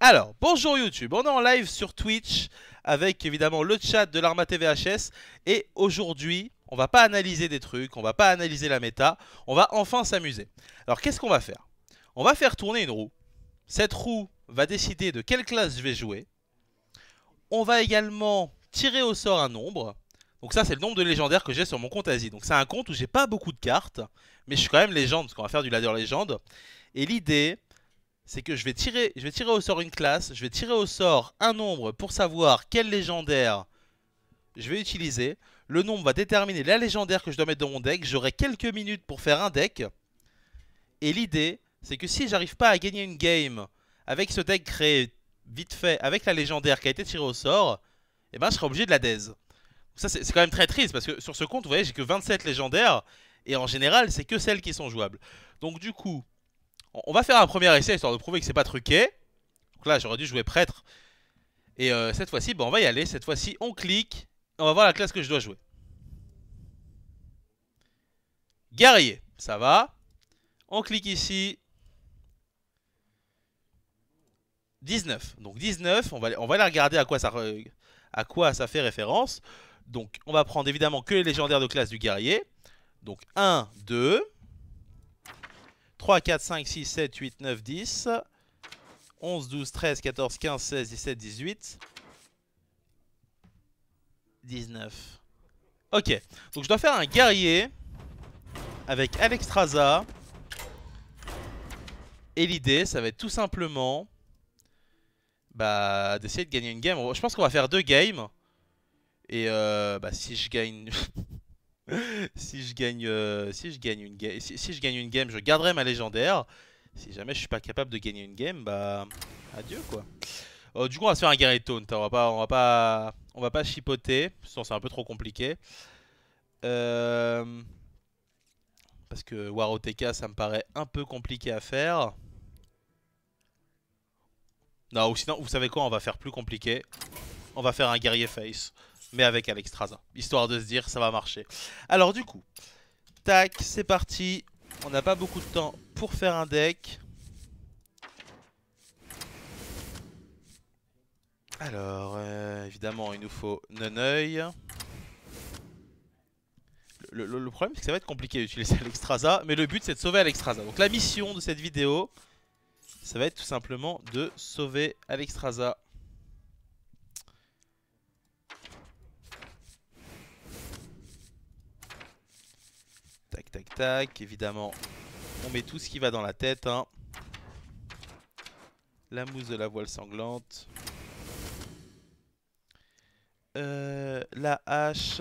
Alors, bonjour YouTube, on est en live sur Twitch avec évidemment le chat de l'Arma TVHS et aujourd'hui, on va pas analyser des trucs, on va pas analyser la méta, on va enfin s'amuser. Alors, qu'est-ce qu'on va faire? On va faire tourner une roue. Cette roue va décider de quelle classe je vais jouer. On va également tirer au sort un nombre. Donc ça, c'est le nombre de légendaires que j'ai sur mon compte Asie. Donc c'est un compte où j'ai pas beaucoup de cartes, mais je suis quand même légende parce qu'on va faire du ladder légende. Et l'idée, c'est que je vais tirer au sort une classe, je vais tirer au sort un nombre pour savoir quel légendaire je vais utiliser. Le nombre va déterminer la légendaire que je dois mettre dans mon deck. J'aurai quelques minutes pour faire un deck. Et l'idée, c'est que si j'arrive pas à gagner une game avec ce deck créé vite fait, avec la légendaire qui a été tirée au sort, eh ben je serai obligé de la daise. Ça c'est quand même très triste parce que sur ce compte, vous voyez, j'ai que 27 légendaires. Et en général, c'est que celles qui sont jouables. Donc du coup, on va faire un premier essai histoire de prouver que c'est pas truqué. Donc là, j'aurais dû jouer prêtre. Et cette fois-ci, on va y aller. Cette fois-ci, on clique. On va voir la classe que je dois jouer. Guerrier, ça va. On clique ici. 19. Donc 19, on va aller regarder à quoi ça fait référence. Donc on va prendre évidemment que les légendaires de classe du guerrier. Donc 1, 2, 3, 4, 5, 6, 7, 8, 9, 10, 11, 12, 13, 14, 15, 16, 17, 18, 19. Ok, donc je dois faire un guerrier avec Alexstrasza. Et l'idée, ça va être tout simplement d'essayer de gagner une game. Je pense qu'on va faire 2 games. Et si je gagne... si je gagne une game, je garderai ma légendaire. Si jamais je suis pas capable de gagner une game, adieu quoi. Du coup, on va se faire un guerrier de taunt. On va pas chipoter, sinon c'est un peu trop compliqué. Parce que War OTK, ça me paraît un peu compliqué à faire. Non, ou sinon, vous savez quoi, on va faire plus compliqué. On va faire un guerrier face, mais avec Alexstrasza, histoire de se dire ça va marcher. Alors du coup, tac, c'est parti. On n'a pas beaucoup de temps pour faire un deck. Alors, évidemment, il nous faut Noneuil. Le problème, c'est que ça va être compliqué d'utiliser Alexstrasza, mais le but, c'est de sauver Alexstrasza. Donc la mission de cette vidéo, ça va être tout simplement de sauver Alexstrasza. Tac, tac, tac. Évidemment, on met tout ce qui va dans la tête. Hein. La mousse de la voile sanglante. La hache.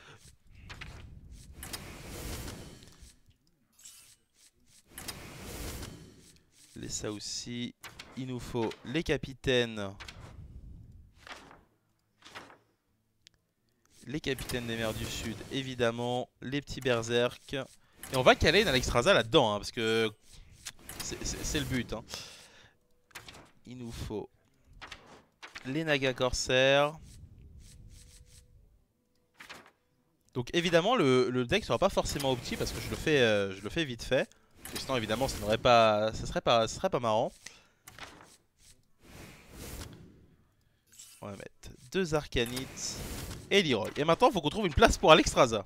Ça aussi. Il nous faut les capitaines. Les capitaines des mers du sud, évidemment. Les petits berserk. Et on va caler une Alexstrasza là-dedans, hein, parce que c'est le but. Hein. Il nous faut les Naga corsaires. Donc évidemment, le deck sera pas forcément opti parce que je le fais vite fait. Parce que sinon, évidemment, ça serait pas marrant. On va mettre 2 Arcanites et Leroy. Et maintenant, il faut qu'on trouve une place pour Alexstrasza.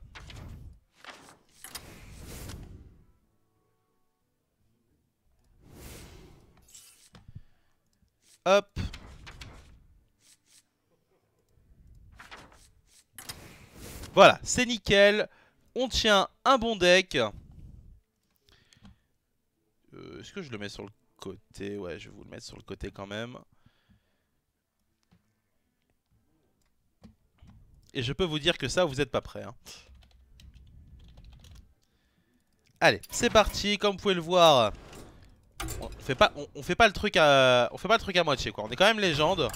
Hop. Voilà, c'est nickel. On tient un bon deck. Est-ce que je le mets sur le côté? Ouais, je vais vous le mettre sur le côté quand même. Et je peux vous dire que ça, vous n'êtes pas prêts. Hein. Allez, c'est parti. Comme vous pouvez le voir, on fait pas le truc à moitié quoi. On est quand même légende.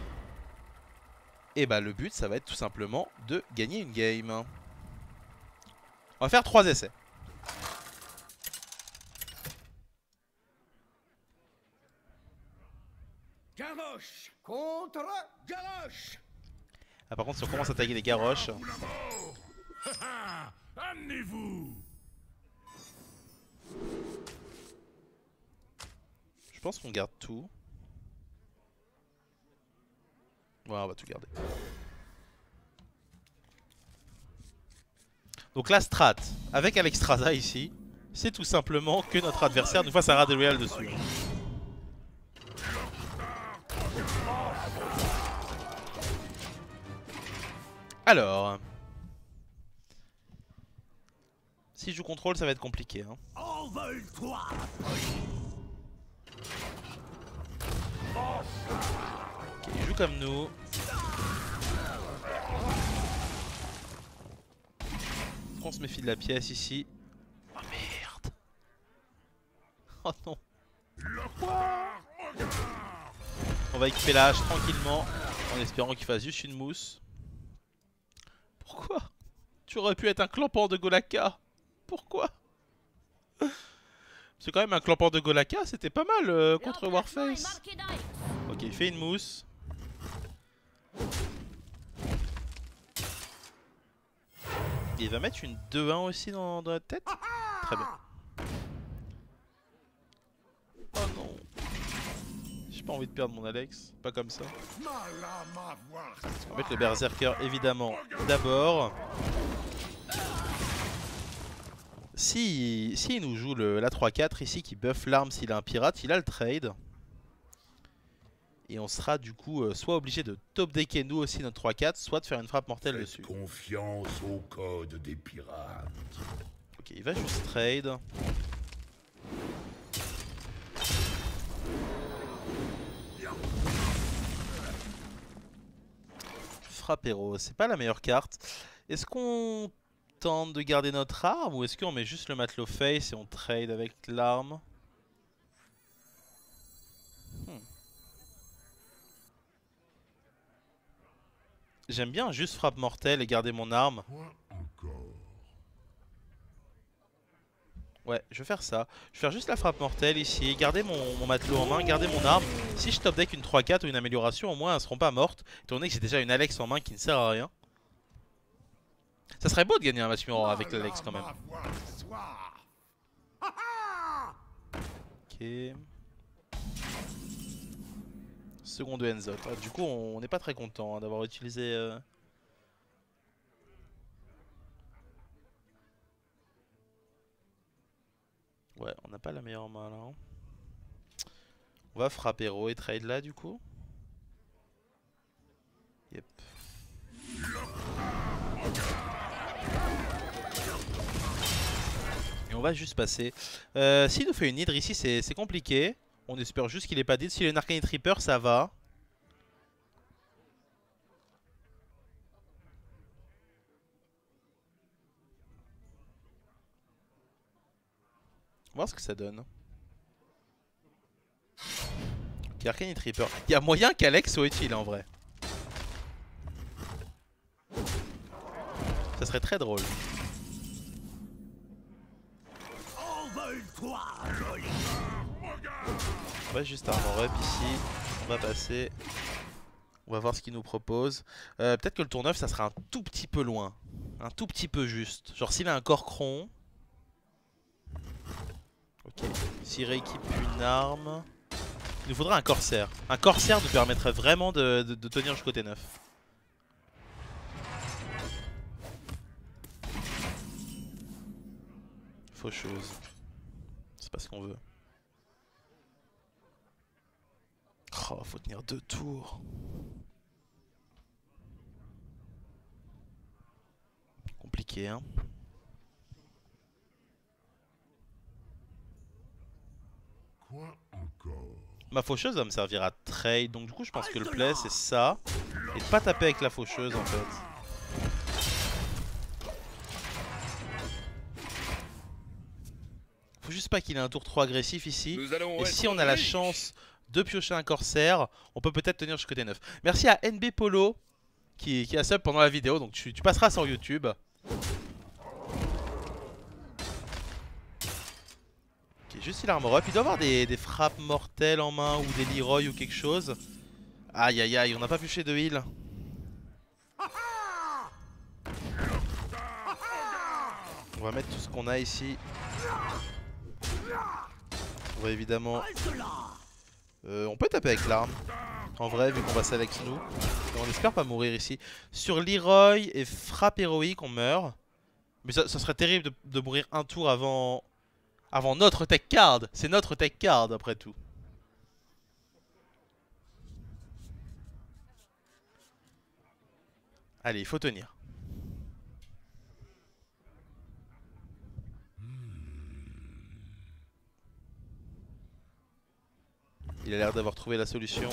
Et le but, ça va être tout simplement de gagner une game. On va faire 3 essais. Garrosh contre Garrosh. Ah, par contre, si on commence à taguer les garroches. Amenez-vous. Je pense qu'on garde tout. Ouais, on va tout garder. Donc la strat avec Alexstrasza ici, c'est tout simplement que notre adversaire nous fasse un rat de Royal dessus. Alors, si je contrôle, ça va être compliqué. Hein. Envole-toi. Ok, il joue comme nous. On se méfie de la pièce ici. Oh merde. Oh non. On va équiper la hache tranquillement en espérant qu'il fasse juste une mousse. Pourquoi? Tu aurais pu être un clampant de Golaka. Pourquoi? C'est quand même un clampant de Golaka, c'était pas mal contre Warface. Ok, il fait une mousse. Et il va mettre une 2-1 aussi dans la tête. Très bien. Oh non. J'ai pas envie de perdre mon Alex. Pas comme ça. On va mettre le Berserker évidemment d'abord. Si il nous joue la 3-4 ici qui buff l'arme s'il a un pirate, il a le trade. Et on sera du coup soit obligé de top decker nous aussi notre 3-4, soit de faire une frappe mortelle dessus. Confiance au code des pirates. Ok, il va juste trade. Frappero, c'est pas la meilleure carte. Est-ce qu'on tente de garder notre arme ou est-ce qu'on met juste le matelot face et on trade avec l'arme? J'aime bien juste frappe mortelle et garder mon arme. Ouais, je vais faire ça. Je vais faire juste la frappe mortelle ici, garder mon matelot en main, garder mon arme. Si je top deck une 3-4 ou une amélioration, au moins elles seront pas mortes. Étant donné que j'ai déjà une Alex en main qui ne sert à rien. Ça serait beau de gagner un match mirror avec l'Alex quand même. Ok. Second de Enzo. Ah, du coup, on n'est pas très content d'avoir utilisé... Ouais, on n'a pas la meilleure main là. On va frapper Hero et trade là du coup. Yep. Et on va juste passer. S'il nous fait une hydre ici, c'est compliqué. On espère juste qu'il est pas dit. S'il a une Arcanite Reaper, ça va. On va voir ce que ça donne. Ok, Arcanite Reaper. Il y a moyen qu'Alex soit utile en vrai. Ça serait très drôle. On va juste armor up ici. On va passer. On va voir ce qu'il nous propose. Peut-être que le tour 9 ça sera un tout petit peu loin. Un tout petit peu juste. Genre s'il a un Corcron. Ok. S'il rééquipe une arme. Il nous faudra un Corsaire. Un Corsaire nous permettrait vraiment de tenir jusqu'au T9. Faucheuse. C'est pas ce qu'on veut. Oh, faut tenir 2 tours. Compliqué, hein. Quoi encore? Ma faucheuse va me servir à trade, donc du coup je pense que le play c'est ça. Et de pas taper avec la faucheuse en fait. Faut juste pas qu'il ait un tour trop agressif ici. Et si on a la chance de piocher un corsaire, on peut peut-être tenir jusqu'au T9. Merci à NB Polo qui a sub pendant la vidéo, donc tu passeras sur YouTube. Ok, juste il armor up, il doit avoir des frappes mortelles en main ou des Leroy ou quelque chose. Aïe aïe aïe, on n'a pas pioché de heal. On va mettre tout ce qu'on a ici. On va évidemment... on peut taper avec l'arme. En vrai, vu qu'on va select nous. On espère pas mourir ici. Sur Leroy et frappe héroïque, on meurt. Mais ça serait terrible de mourir un tour avant notre tech card. C'est notre tech card après tout. Allez, il faut tenir. Il a l'air d'avoir trouvé la solution.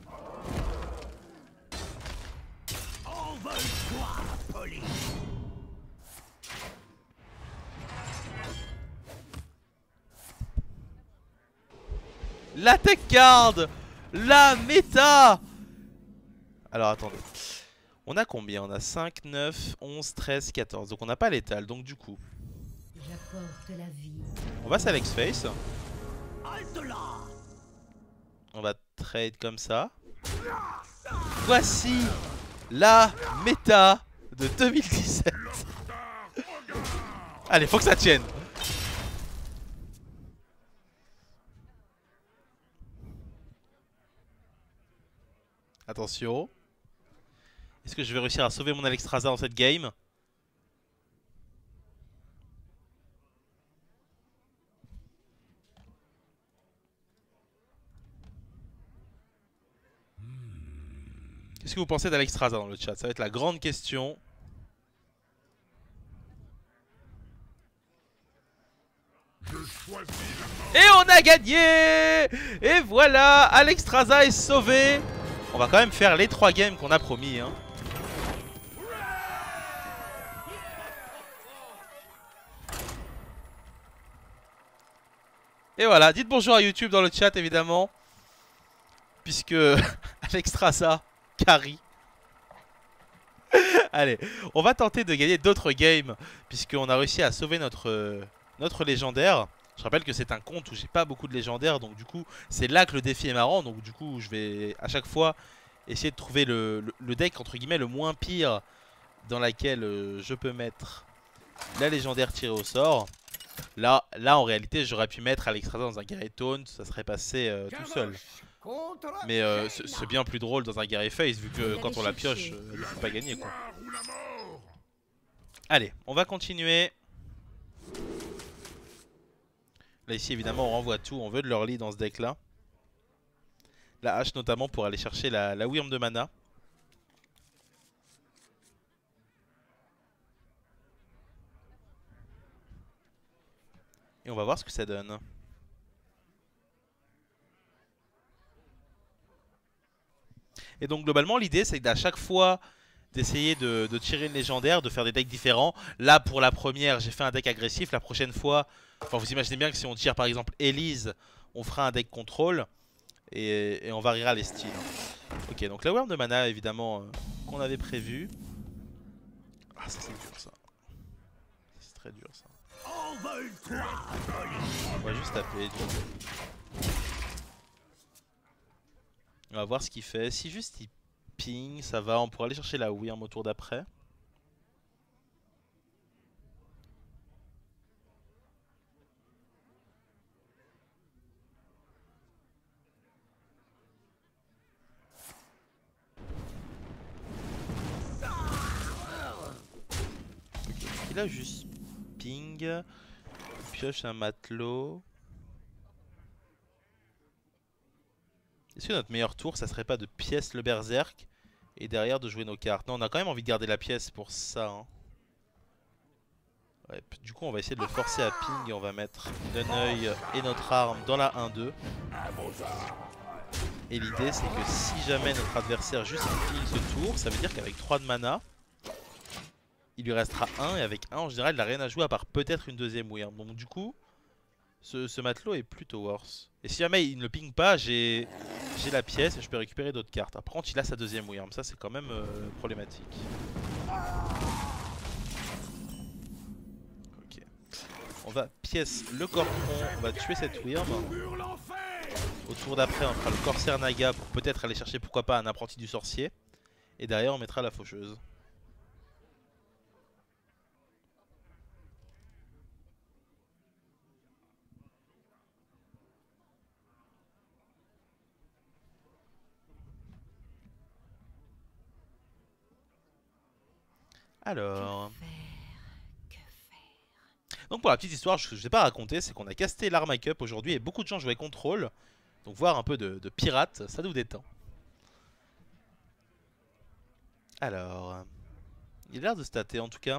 La tech card, la méta. Alors attendez. On a combien? On a 5, 9, 11, 13, 14. Donc on n'a pas l'étal. Donc du coup, La vie. on va select face. On va trade comme ça. Voici la méta de 2017. Allez, faut que ça tienne. Attention. Est-ce que je vais réussir à sauver mon Alexstrasza dans cette game? Qu'est-ce que vous pensez d'Alexstrasza dans le chat? Ça va être la grande question. Et on a gagné! Et voilà, Alexstrasza est sauvé. On va quand même faire les 3 games qu'on a promis, hein. Et voilà, dites bonjour à YouTube dans le chat évidemment. Puisque Alexstrasza carry. Allez, on va tenter de gagner d'autres games. Puisqu'on a réussi à sauver notre légendaire. Je rappelle que c'est un compte où j'ai pas beaucoup de légendaires. Donc du coup, c'est là que le défi est marrant. Donc du coup, je vais à chaque fois essayer de trouver le deck entre guillemets le moins pire. Dans laquelle je peux mettre la légendaire tirée au sort. Là en réalité, j'aurais pu mettre Alexstrasza dans un Guerrier Taunt. Ça serait passé tout seul. Mais c'est bien plus drôle dans un Guerrier Face. Vu que quand on la pioche, elle ne peut pas gagner quoi. Allez, on va continuer. Là ici évidemment on renvoie tout, on veut de l'early dans ce deck là. La hache notamment pour aller chercher la Wyrm de mana. Et on va voir ce que ça donne. Et donc globalement l'idée c'est qu'à chaque fois d'essayer de tirer une légendaire, de faire des decks différents. Là pour la première j'ai fait un deck agressif, la prochaine fois, enfin vous imaginez bien que si on tire par exemple Elise, on fera un deck contrôle et on variera les styles. Ok, donc la Wyrm de mana évidemment qu'on avait prévu. Ah ça c'est dur ça. C'est très dur ça. On va juste taper. On va voir ce qu'il fait. Si juste il ping, ça va. On pourra aller chercher la Wyrm au tour d'après. Ok, il a juste ping. Pioche un matelot. Est-ce que notre meilleur tour, ça serait pas de pièce le berserk et derrière de jouer nos cartes? Non, on a quand même envie de garder la pièce pour ça. Hein. Ouais, du coup, on va essayer de le forcer à ping et on va mettre un œil et notre arme dans la 1-2. Et l'idée, c'est que si jamais notre adversaire juste ping ce tour, ça veut dire qu'avec 3 de mana, il lui restera 1 et avec 1 en général, il n'a rien à jouer à part peut-être une deuxième Wyrm. Donc du coup, ce matelot est plutôt worse. Et si jamais il ne le ping pas, j'ai la pièce et je peux récupérer d'autres cartes. Par contre, il a sa deuxième Wyrm. Ça, c'est quand même problématique. Ok. On va pièce le Corpron. On va tuer cette Wyrm. Au tour d'après, on fera le Corsair Naga pour peut-être aller chercher, pourquoi pas, un apprenti du sorcier. Et derrière, on mettra la faucheuse. Alors... Que faire? Donc pour la petite histoire, je ne vous ai pas raconté, c'est qu'on a casté l'Arma Cup aujourd'hui et beaucoup de gens jouaient contrôle. Donc voir un peu de pirate, ça nous détend. Alors... Il a l'air de stater en tout cas.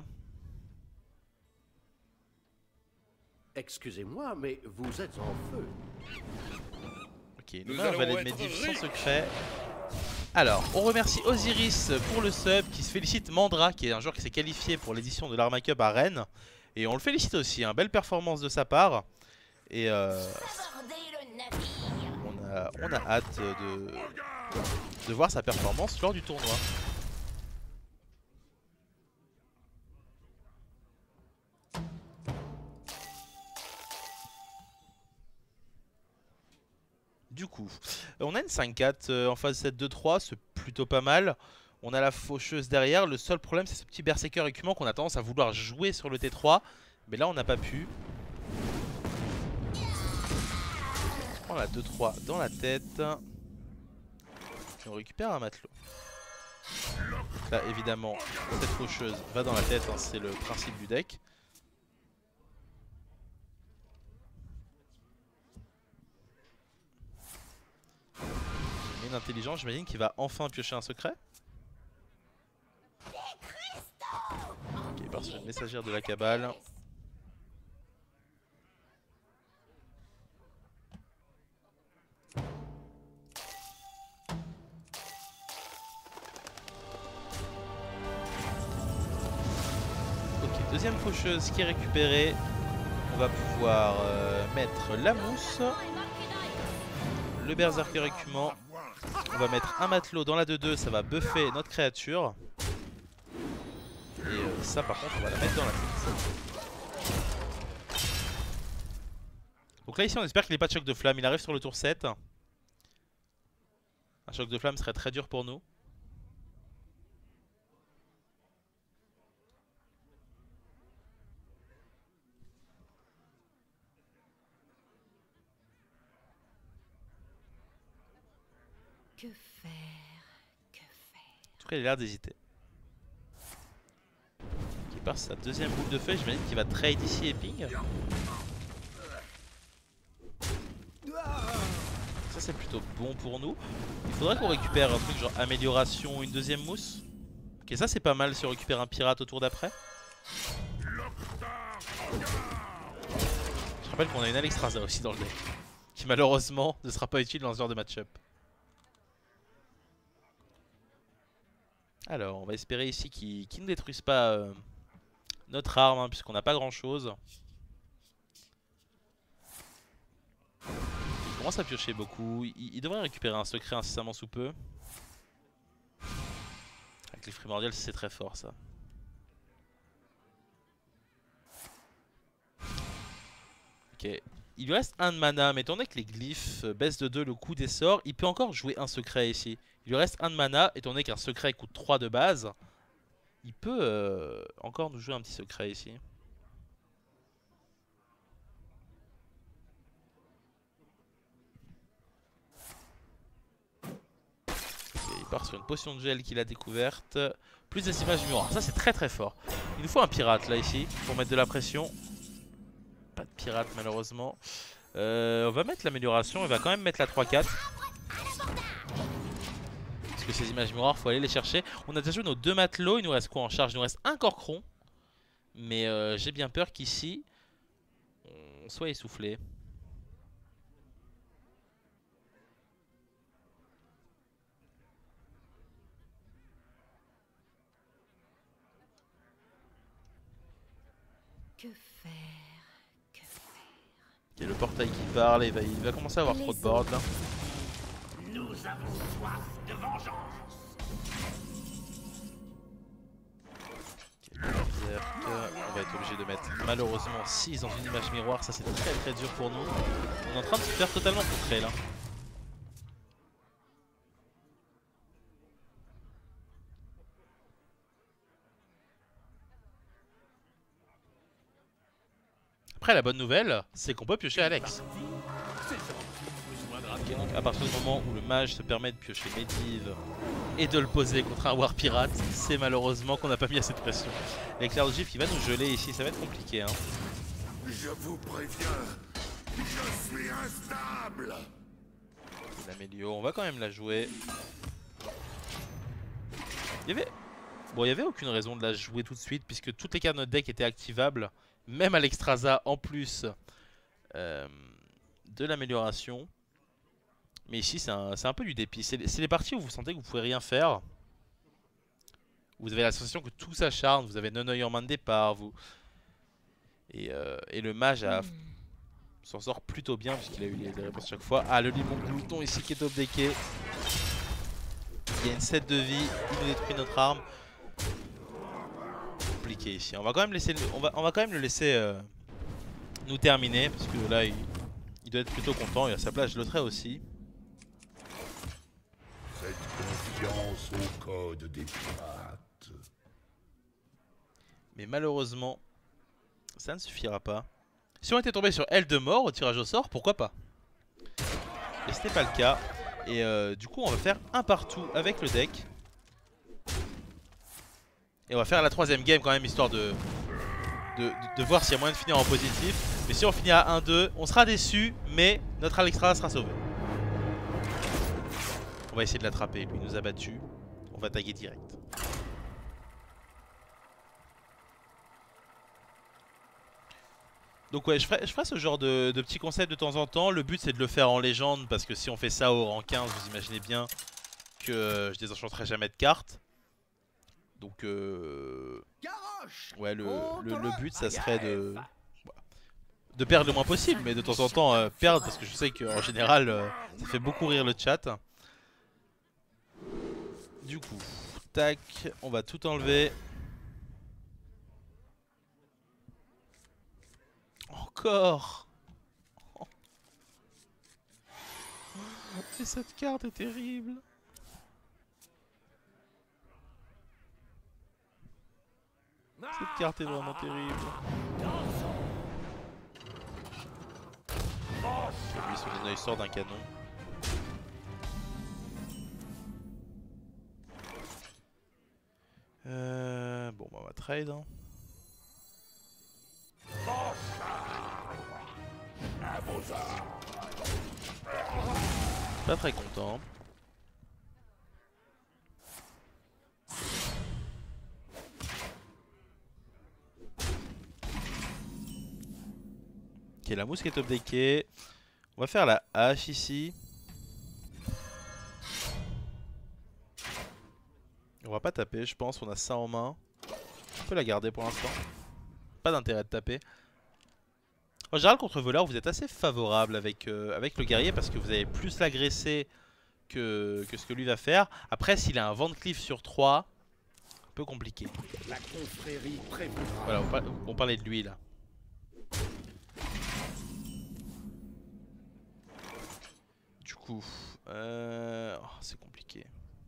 Excusez-moi, mais vous êtes en feu. Ok, nous allons valet de être Medivh sans riches. secret. Alors, on remercie Osiris pour le sub, qui se félicite Mandra, qui est un joueur qui s'est qualifié pour l'édition de l'Arma Cup à Rennes. Et on le félicite aussi, hein, belle performance de sa part. Et on a hâte de voir sa performance lors du tournoi. Du coup, on a une 5-4 en phase 7-2-3, c'est plutôt pas mal. On a la faucheuse derrière, le seul problème c'est ce petit berserker écumant qu'on a tendance à vouloir jouer sur le T3. Mais là on n'a pas pu. On a 2-3 dans la tête. Et on récupère un matelot. Donc là évidemment, cette faucheuse va dans la tête, hein, c'est le principe du deck. Intelligent, j'imagine qu'il va enfin piocher un secret. Ok, parce que messagère de la cabale. Ok, deuxième faucheuse qui est récupérée. On va pouvoir mettre la mousse, le berserker écumant. On va mettre un matelot dans la 2-2, ça va buffer notre créature. Et ça par contre on va la mettre dans la tête. Donc là ici on espère qu'il n'ait pas de choc de flamme, il arrive sur le tour 7. Un choc de flamme serait très dur pour nous. Que faire? Que faire? En tout cas il a l'air d'hésiter. Il part sa deuxième boule de feu, j'imagine qu'il va trade ici et ping. Ça c'est plutôt bon pour nous. Il faudrait qu'on récupère un truc genre amélioration, une deuxième mousse. Ok, ça c'est pas mal si on récupère un pirate au tour d'après. Je rappelle qu'on a une Alexstrasza aussi dans le deck, qui malheureusement ne sera pas utile dans ce genre de match-up. Alors on va espérer ici qu'il ne détruise pas notre arme, hein, puisqu'on n'a pas grand chose. Il commence à piocher beaucoup, il devrait récupérer un secret incessamment sous peu. Avec les primordiales c'est très fort ça. Ok, il lui reste un de mana, mais étant donné que les glyphes baissent de 2 le coût des sorts, il peut encore jouer un secret ici. Il lui reste un de mana, étant donné qu'un secret coûte 3 de base. Il peut encore nous jouer un petit secret ici. Okay, il part sur une potion de gel qu'il a découverte. Plus des images miroirs, ça c'est très très fort. Il nous faut un pirate là ici, pour mettre de la pression. Pas de pirate malheureusement. On va mettre l'amélioration, il va quand même mettre la 3-4. Parce que ces images miroirs, faut aller les chercher. On a déjà joué nos 2 matelots, il nous reste quoi en charge? Il nous reste un corcron. Mais j'ai bien peur qu'ici, on soit essoufflé. Que faire? Que faire? Il y a le portail qui parle et il va commencer à avoir trop de board là. Nous avons soif de vengeance. On va être obligé de mettre malheureusement 6 dans une image miroir, ça c'est très très dur pour nous. On est en train de se faire totalement contrer là. Après la bonne nouvelle, c'est qu'on peut piocher Alex. C'est gentil, vous joindre à Ok, donc à partir du moment où le mage se permet de piocher Medivh et de le poser contre un War Pirate, c'est malheureusement qu'on n'a pas mis assez de pression. L'éclair de gifle qui va nous geler ici, ça va être compliqué. Hein. Je vous préviens, je suis instable. L'Amélio, on va quand même la jouer. Il y avait aucune raison de la jouer tout de suite puisque toutes les cartes de notre deck étaient activables, même à l'Extrasa en plus de l'amélioration. Mais ici c'est un peu du dépit. C'est les parties où vous sentez que vous pouvez rien faire. Vous avez la sensation que tout s'acharne, vous avez non-œil en main de départ, et le mage s'en sort plutôt bien puisqu'il a eu les réponses chaque fois. Ah, le limon glouton ici qui est top decké. Il y a une 7 de vie, il nous détruit notre arme. Compliqué ici. On va quand même laisser, on va quand même le laisser nous terminer parce que là il doit être plutôt content. Et à sa place je le serai aussi. Faites confiance au code des pirates. Mais malheureusement, ça ne suffira pas. Si on était tombé sur Aile de mort au tirage au sort, pourquoi pas. Mais ce n'est pas le cas. Et du coup on va faire un partout avec le deck. Et on va faire la troisième game quand même, histoire de voir s'il y a moyen de finir en positif. Mais si on finit à 1-2, on sera déçu, mais notre Alexstrasza sera sauvé. On va essayer de l'attraper, lui il nous a battu. On va taguer direct. Donc ouais, je ferai ce genre de petits concepts de temps en temps. Le but c'est de le faire en légende, parce que si on fait ça au rang 15, vous imaginez bien que je désenchanterai jamais de cartes. Donc ouais, le but ça serait de perdre le moins possible, mais de temps en temps perdre, parce que je sais qu'en général ça fait beaucoup rire le chat. Du coup, tac, on va tout enlever. Encore. Et cette carte est terrible. Cette carte est vraiment terrible. Lui son œil sort d'un canon. Bon bah on va trade hein. Pas très content. Ok, la mousse qui est top deckée. On va faire la hache ici. On va pas taper, je pense. On a ça en main. On peut la garder pour l'instant. Pas d'intérêt de taper. En général, contre voleur, vous êtes assez favorable avec le guerrier parce que vous avez plus l'agressé que ce que lui va faire. Après, s'il a un Van Cleef sur 3, un peu compliqué. La confrérie prévoira. Voilà, on parlait de lui là. Du coup, oh, c'est compliqué.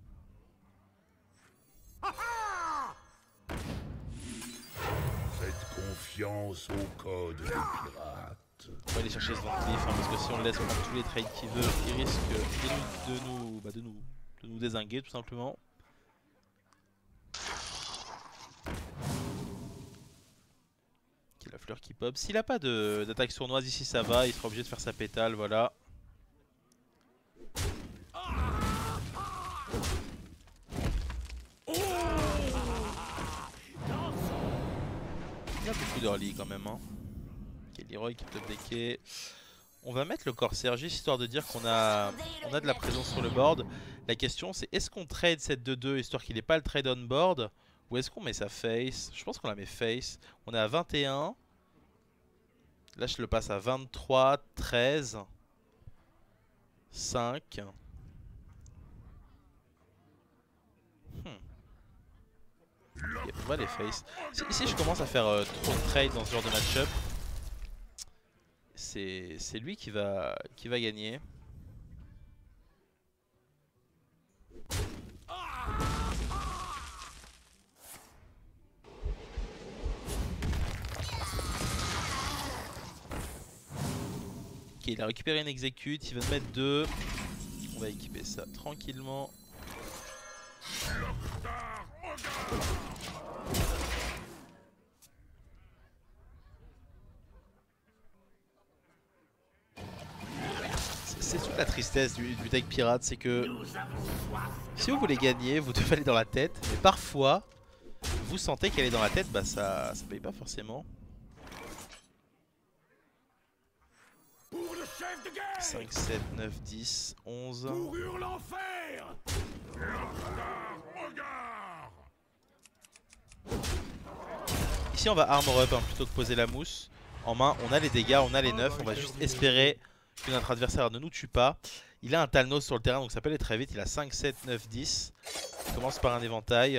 Faites confiance au code des pirates. On va aller chercher ce Van Cleef hein, parce que si on le laisse prendre tous les trades qu'il veut, il risque de nous dézinguer tout simplement. Ok, la fleur qui pop. S'il a pas d'attaque sournoise ici, ça va. Il sera obligé de faire sa pétale, voilà. Il y a beaucoup d'early quand même. Hein. Ok, Leroy qui est top decké. On va mettre le Corsair juste histoire de dire qu'on a de la présence sur le board. La question c'est est-ce qu'on trade cette 2-2 histoire qu'il n'ait pas le trade on board, ou est-ce qu'on met sa face? Je pense qu'on la met face. On est à 21. Là je le passe à 23, 13, 5. Okay, on va les face. Si je commence à faire trop de trade dans ce genre de match-up, c'est lui qui va gagner. Ok, il a récupéré une exécute, il veut en mettre 2. On va équiper ça tranquillement. C'est toute la tristesse du deck pirate, c'est que si vous voulez gagner, vous devez aller dans la tête. Mais parfois, vous sentez qu'aller dans la tête, bah ça paye pas forcément. Pour le chef de guerre. 5, 7, 9, 10, 11. Pour l'enfer. Ici on va armor up hein, plutôt que poser la mousse. En main on a les dégâts, on a les 9. On va juste espérer que notre adversaire ne nous tue pas. Il a un Talnos sur le terrain donc ça peut aller très vite. Il a 5, 7, 9, 10. Il commence par un éventail.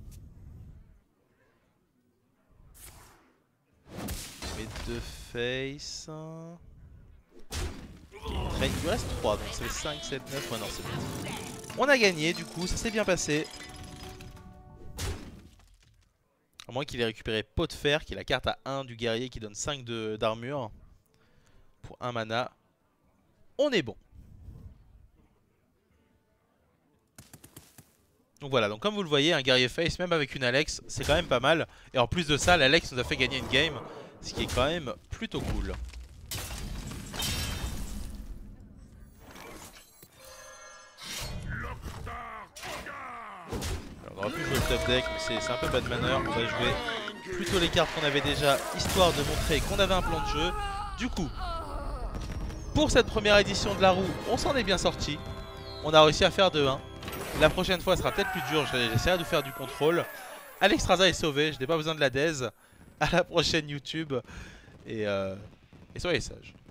Il met 2 face. Il lui reste 3 donc c'est 5, 7, 9. Ouais non c'est bon. On a gagné du coup, ça s'est bien passé. À moins qu'il ait récupéré Pot de Fer, qui est la carte à 1 du guerrier qui donne 5 d'armure. Pour 1 mana. On est bon. Donc voilà, donc comme vous le voyez, un guerrier face, même avec une Alex, c'est quand même pas mal. Et en plus de ça, l'Alex nous a fait gagner une game, ce qui est quand même plutôt cool. Alors, on aurait pu jouer le top deck, mais c'est un peu bad manner. On va jouer plutôt les cartes qu'on avait déjà, histoire de montrer qu'on avait un plan de jeu. Du coup, pour cette première édition de la roue, on s'en est bien sorti. On a réussi à faire 2-1. La prochaine fois sera peut-être plus dur, j'essaierai de faire du contrôle. Alexstrasza est sauvé, je n'ai pas besoin de la Dez. À la prochaine YouTube. Et soyez sages.